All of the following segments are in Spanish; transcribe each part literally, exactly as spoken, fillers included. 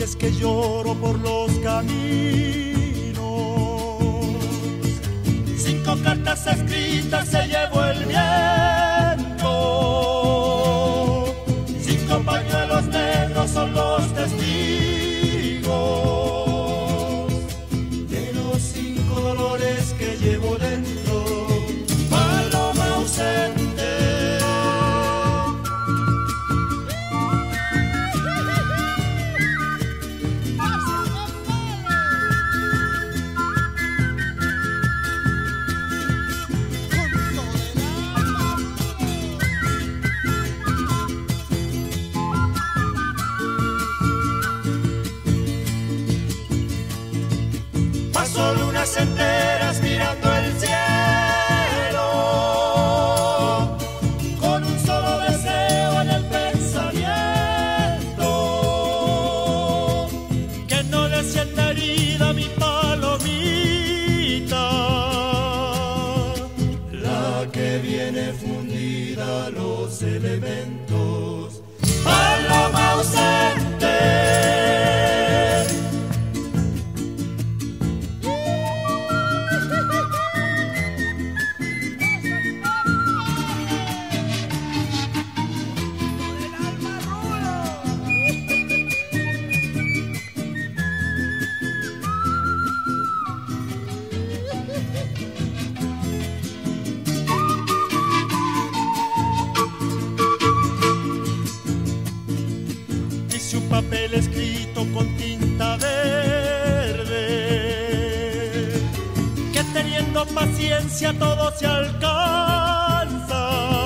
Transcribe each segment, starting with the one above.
noches que lloro por los caminos. Cinco cartas escritas se llevó el viento. Cinco pañuelos negros son los testigos de los cinco dolores que llevo dentro. Paloma ausente. Paso lunas enteras mirando el cielo, con un solo deseo en el pensamiento, que no le sienta herida mi palomita, la que viene fundida a los elementos. Paloma ausente. Un papel escrito con tinta verde, que teniendo paciencia todo se alcanza.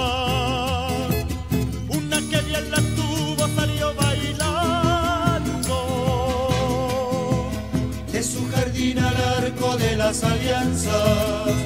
Una que bien la tuvo salió bailando de su jardín al arco de las alianzas.